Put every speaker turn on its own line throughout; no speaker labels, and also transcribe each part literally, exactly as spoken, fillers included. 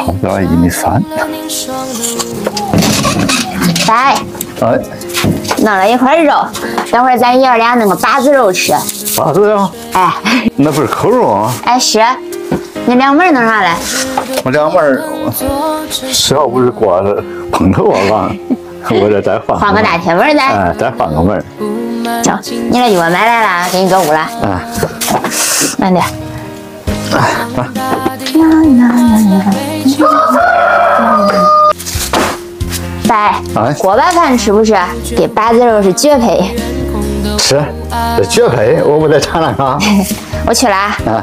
不到一米三。
来，
哎，
弄了一块肉，等会儿咱爷儿俩弄个把子肉吃。
把子肉？
哎，
那不是扣肉啊？
哎是，你两门弄啥来？
我两门，只要不是锅子碰头啊，完，我这再换
换个大铁门再。
哎，再换个门。
行，你这给我买来了，给你搁屋了。
哎，
慢点。
哎，来。
拜，
哎，
锅巴饭吃不吃？跟把子肉是绝配。
吃，这绝配，我不得尝尝看。
我去了啊。
啊。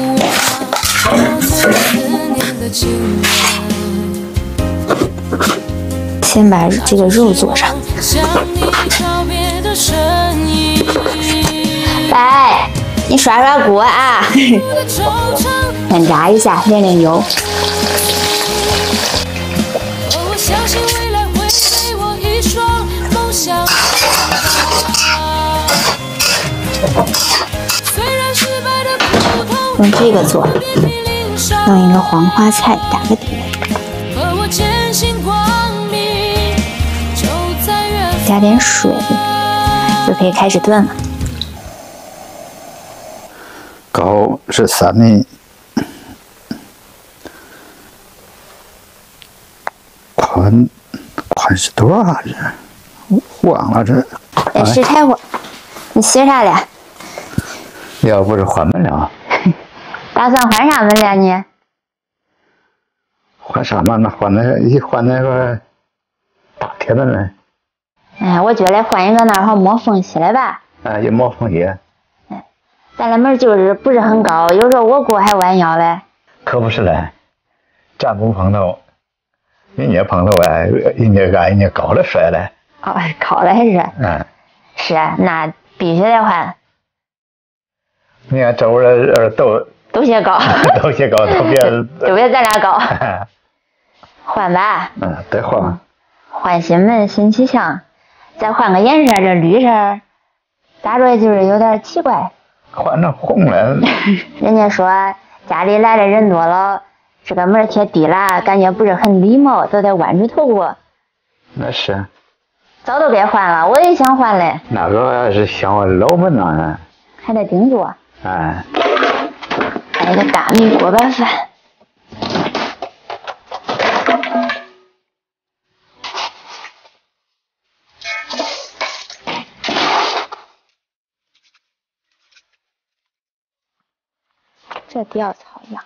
先把这个肉做上。来，你刷刷锅啊。先炸一下，淋淋油。用这个做，弄一个黄花菜打个底，加点水，就可以开始炖了。
高是三米，宽宽是多少啊？这忘了这。
哎，石柴火，你洗啥了？
要不是换门了。
打算换啥门了你？
换啥门呢？换那一换那个大铁门了。
哎，我觉得换一个那好没缝隙的吧。
哎，也没缝隙。
哎，咱的门就是不是很高，有时候我过还弯腰嘞。
可不是嘞，咱不碰头，人家碰头哎，人家按人家高的摔嘞。
哦，高的还是？
嗯。
是，那必须得换。
你看周围的人都
都些高，
都些高，都别
都别咱俩高。换吧。
嗯，得换。
换新门新气象，再换个颜色，这绿色咋着就是有点奇怪。
换成红了。
人家说家里来的人多了，这个门贴低了，感觉不是很礼貌，都得弯着头过。
那是。
早都该换了，我也想换嘞。
那个是像老门呢。
还得定做。
哎。
来个大米锅巴饭。这吊草样。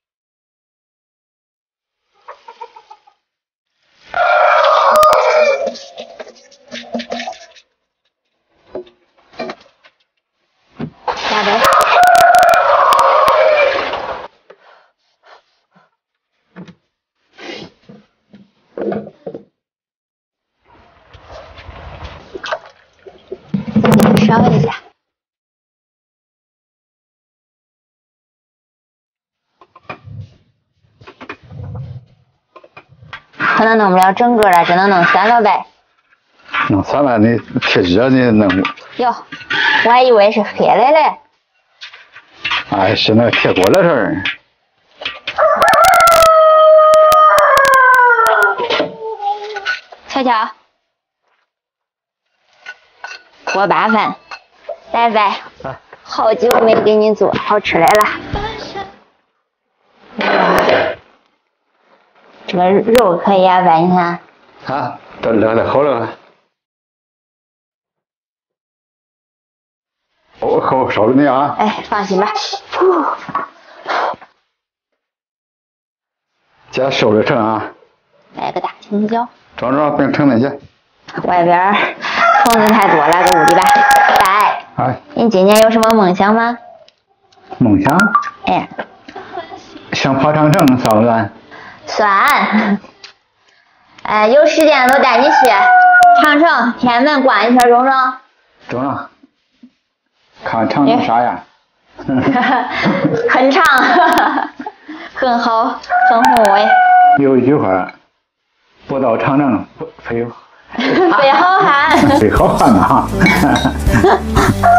加杯。烧一下。可能弄不了整个了，只能弄三个呗。
弄三个你贴热你弄。
哟，我还以为是黑的嘞。
哎，是那铁锅的事儿。
瞧瞧，锅巴饭，来来，好久没给你做好吃来了。这个肉可以啊，拜，你看。
啊，都热的好了。我可烧着你啊！
哎，放心吧。
加收着盛啊！
来个大青椒。
装装并盛进去。
外边虫子太多了，搁屋里吧。拜。
哎。
你今年有什么梦想吗？
梦想？
哎。
想跑长城算不算？
算。哎，有时间都带你去长城、天安门逛一圈，中中。
中中。看长城啥样？
很长，很好，很宏伟。
有一句话，不到长城非
非好汉。
非好汉呐哈。